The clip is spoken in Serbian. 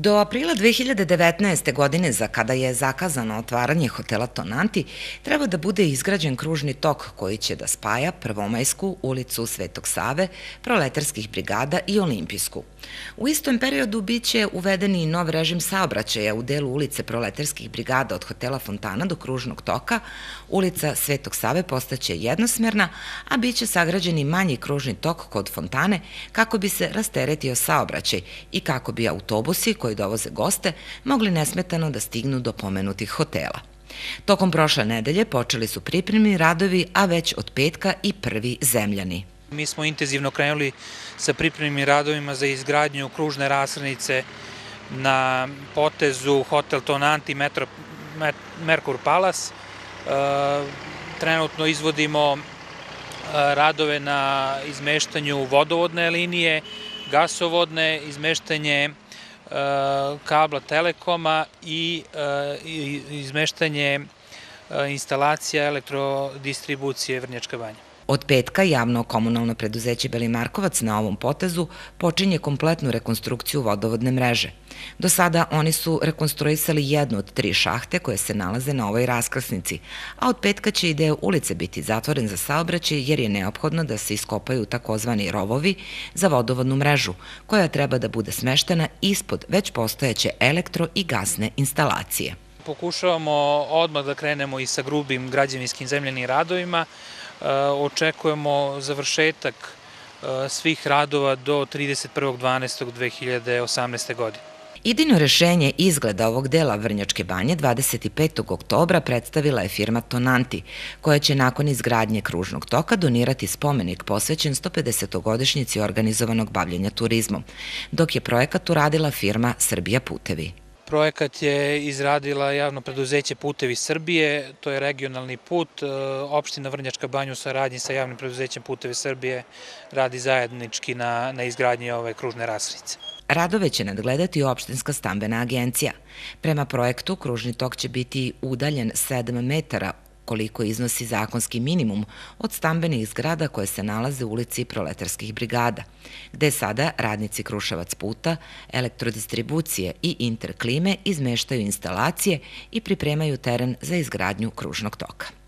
Do aprila 2019. godine, za kada je zakazano otvaranje hotela Tonanti, treba da bude izgrađen kružni tok koji će da spaja Prvomajsku, ulicu Svetog Save, Proletarskih brigada i Olimpijsku. U istom periodu biće uveden i nov režim saobraćaja u delu ulice Proletarskih brigada od hotela Fontana do kružnog toka. Ulica Svetog Save postaće jednosmerna, a biće sagrađen i manji kružni tok kod Fontane kako bi se rasteretio saobraćaj i kako bi autobusi koji dovoze goste mogli nesmetano da stignu do pomenutih hotela. Tokom prošle nedelje počeli su pripremni radovi, a već od petka i prvi zemljani. Mi smo intenzivno krenuli sa pripremnim radovima za izgradnju kružne raskrsnice na potezu Hotel Tonanti Merkur Palace. Trenutno izvodimo radove na izmeštanju vodovodne linije, gasovodne, izmeštanje kabla Telekoma i izmeštanje instalacija elektrodistribucije Vrnjačka Banja. Od petka javno komunalno preduzeće Belimarkovac na ovom potezu počinje kompletnu rekonstrukciju vodovodne mreže. Do sada oni su rekonstruisali jednu od 3 šahte koje se nalaze na ovoj raskrsnici, a od petka će i deo ulice biti zatvoren za saobraćaj jer je neophodno da se iskopaju takozvani rovovi za vodovodnu mrežu, koja treba da bude smeštena ispod već postojeće elektro- i gasne instalacije. Pokušavamo odmah da krenemo i sa grubim građevinskim zemljanim radovima. Očekujemo završetak svih radova do 31.12.2018. godine. Idejno rešenje izgleda ovog dela Vrnjačke Banje 25. oktobra predstavila je firma Tonanti, koja će nakon izgradnje kružnog toka donirati spomenik posvećen 150-godišnjici organizovanog bavljenja turizmom, dok je projekat uradila firma Srbija putevi. Projekat je izradila javno preduzeće Putevi Srbije, to je regionalni put. Opština Vrnjačka Banja u saradnji sa javnim preduzećem Putevi Srbije radi zajednički na izgradnji ove kružne raskrsnice. Radove će nadgledati opštinska stambena agencija. Prema projektu, kružni tok će biti udaljen 7 metara, koliko iznosi zakonski minimum od stambenih zgrada koje se nalaze u ulici Proletarskih brigada, gde sada radnici Kruševac puta, elektrodistribucije i Interklime izmeštaju instalacije i pripremaju teren za izgradnju kružnog toka.